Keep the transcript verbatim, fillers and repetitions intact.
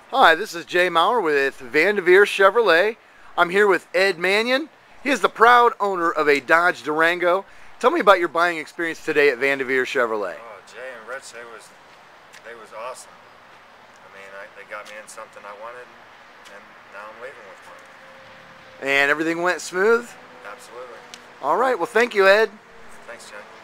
Hi, this is Jay Mowrer with Vanderveer Chevrolet. I'm here with Ed Manion. He is the proud owner of a Dodge Durango. Tell me about your buying experience today at Vanderveer Chevrolet. Oh, Jay and Rich, they was, they was awesome. I mean, I, they got me in something I wanted, and now I'm leaving with one. And everything went smooth? Absolutely. All right, well thank you, Ed. Thanks, Jay.